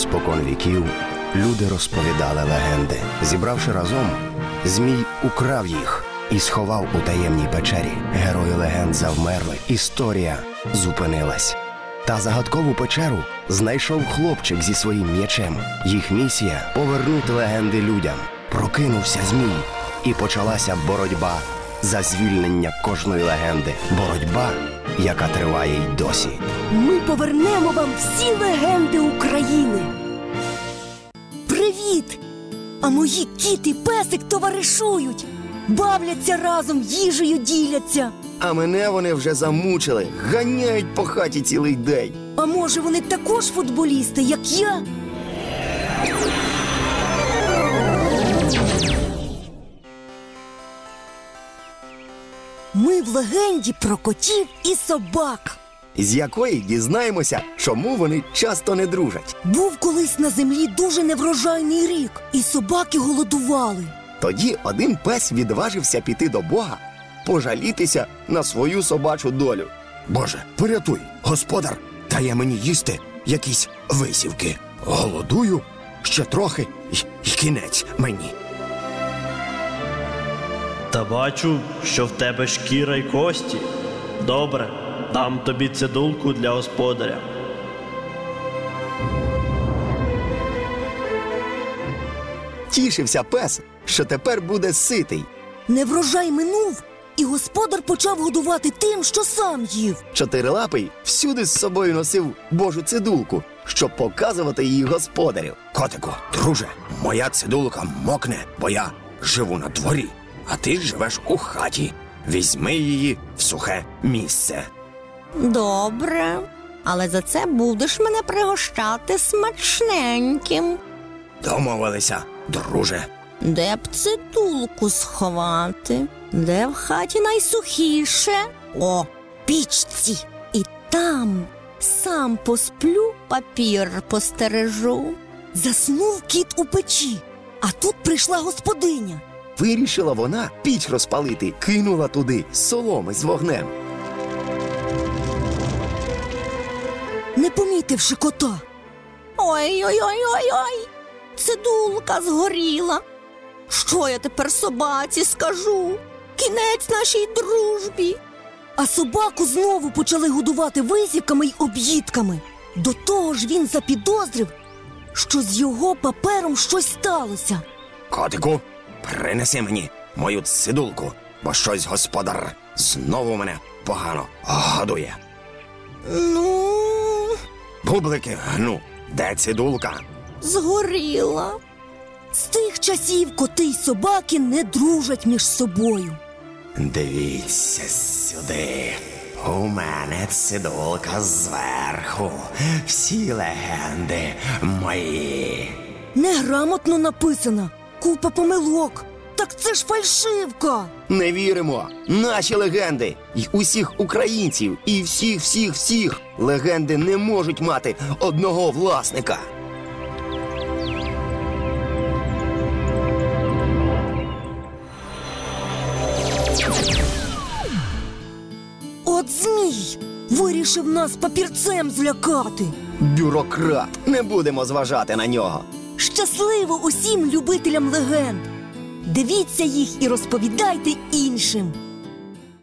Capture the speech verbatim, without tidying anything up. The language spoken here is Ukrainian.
Спокон віків люди розповідали легенди. Зібравши разом, Змій украв їх і сховав у таємній печері. Герої легенд завмерли, історія зупинилась. Та загадкову печеру знайшов хлопчик зі своїм м'ячем. Їх місія – повернути легенди людям. Прокинувся Змій, і почалася боротьба за звільнення кожної легенди. Боротьба, яка триває й досі. Ми повернемо вам всі легенди України. Привіт! А мої кіт і песик товаришують. Бавляться разом, їжею діляться. А мене вони вже замучили, ганяють по хаті цілий день. А може вони також футболісти, як я? Ми в легенді про котів і собак. З якої дізнаємося, чому вони часто не дружать. Був колись на землі дуже неврожайний рік, і собаки голодували. Тоді один пес відважився піти до Бога, пожалітися на свою собачу долю. Боже, порятуй, господар, дає мені їсти якісь висівки. Голодую, ще трохи й, й кінець мені. Та бачу, що в тебе шкіра й кості. Добре, дам тобі цидулку для господаря. Тішився пес, що тепер буде ситий. Неврожай минув, і господар почав годувати тим, що сам їв. Чотирилапий всюди з собою носив Божу цидулку, щоб показувати її господарю. Котику, друже, моя цидулка мокне, бо я живу на дворі, а ти живеш у хаті. Візьми її в сухе місце. Добре, але за це будеш мене пригощати смачненьким. Домовилися, друже. Де б цидулку сховати? Де в хаті найсухіше? О, пічці. І там сам посплю, папір постережу. Заснув кіт у печі, а тут прийшла господиня. Вирішила вона піч розпалити, кинула туди соломи з вогнем. Не помітивши кота. Ой-ой-ой-ой-ой, цидулка згоріла. Що я тепер собаці скажу? Кінець нашій дружбі. А собаку знову почали годувати висівками й об'їдками. До того ж він запідозрив, що з його папером щось сталося. Котику, принеси мені мою цидулку, бо щось господар знову мене погано годує. Ну, Бублики, ну, де цидулка? згоріла. З тих часів коти й собаки не дружать між собою. Дивіться сюди. У мене цидулка зверху. Всі легенди мої. Неграмотно написано. Купа помилок. Так це ж фальшивка. Не віримо. Наші легенди. І усіх українців, і всіх-всіх-всіх. Легенди не можуть мати одного власника. От Змій вирішив нас папірцем злякати. Бюрократ. Не будемо зважати на нього. Щасливо усім любителям легенд. Дивіться їх і розповідайте іншим.